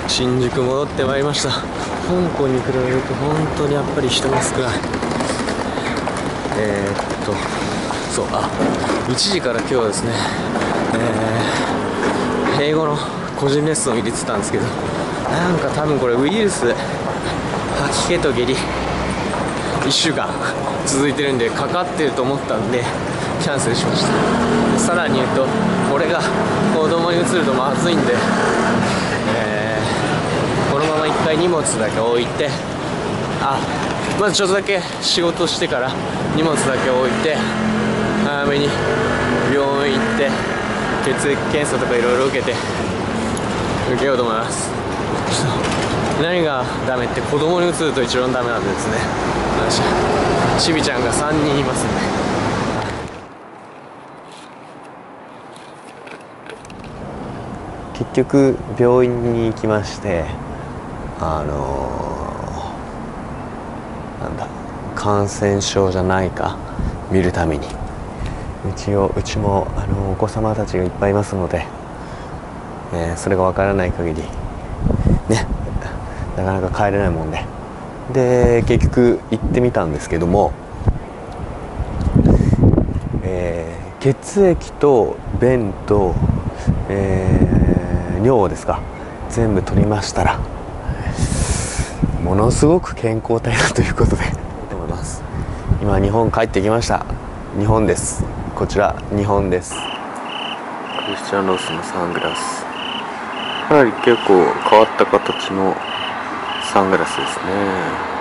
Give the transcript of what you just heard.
新宿戻ってまいりました。香港に比べると本当にやっぱり人が少ない。そう、1時から今日はですね、英語の個人レッスンを入れてたんですけど、なんか多分これウイルス、吐き気と下痢1週間続いてるんで、かかってると思ったんでキャンセルしました。でさらに言うと、これが子供に移るとまずいんで、このまま一回荷物だけ置いて、まずちょっとだけ仕事してから荷物だけ置いて、早めに病院行って血液検査とかいろいろ受けようと思います。何がダメって、子供に移ると一番ダメなんでですね、ちびちゃんが3人いますんで。結局病院に行きまして、感染症じゃないか見るために、うちもお子様たちがいっぱいいますので、それがわからない限りね、なかなか帰れないもんで、結局行ってみたんですけども、血液と便と、尿ですか、全部取りましたら、ものすごく健康体だということでと思います。今日本帰ってきました。日本です。こちら日本です。クリスチャンロスのサングラス、かなり結構変わった形のサングラスですね。